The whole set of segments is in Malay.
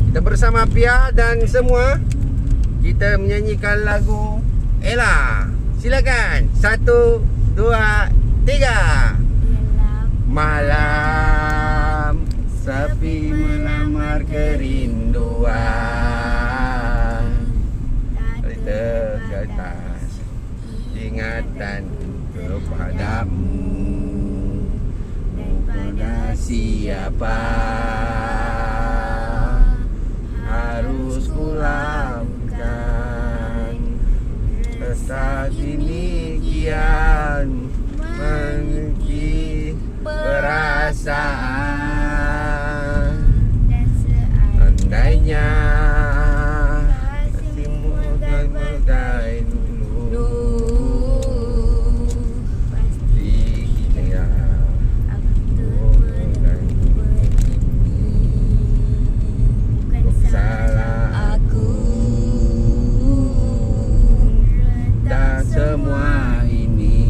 Kita bersama Pia dan semua, kita menyanyikan lagu Ella. Silakan. 1, 2, 3. Malam sepi melamar kerinduan, tergetas ingatan kepadamu. Kepada siapa harus kulakukan rasa ini kian mengisi perasaan. Andainya hatimu megai dulu, pasti kita salah aku. Tak semua ini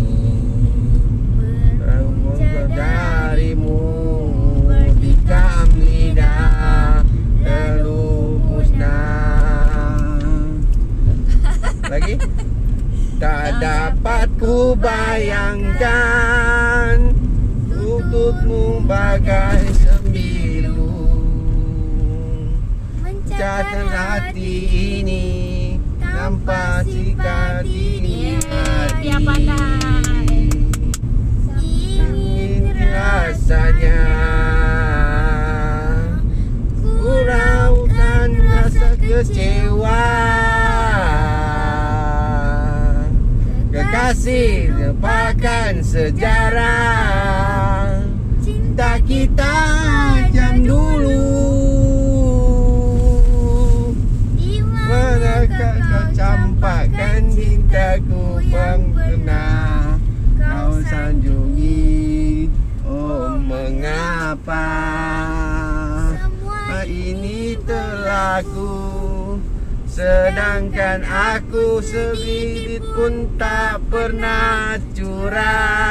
darimu dikam lidah lalu musnah. Lagi. Tak dapat ku bayangkan tutupmu bagai sembilu. Mencatat hati ini tanpa sikat ini hati. Rasanya ku raukan rasa kecewa. Kekasih lupakan sejarah cinta kita jam dulu. Manakah kau campakkan cintaku yang pernah kau sanjungi? Oh, mengapa semua ini terlaku, sedangkan aku sebibit pun tak pernah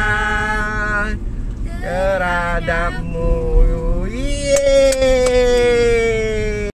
curah terhadapmu. Yeay.